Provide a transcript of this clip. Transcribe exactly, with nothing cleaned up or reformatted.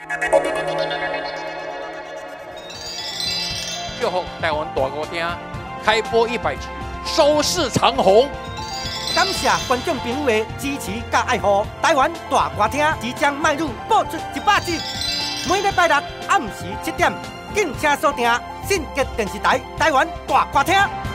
祝福台湾大歌厅开播一百集，收视长虹。 感谢观众朋友的支持甲爱护，台湾大歌厅即将迈入播出一百集。每礼拜六暗时七点，敬请锁定信吉电视台台湾大歌厅。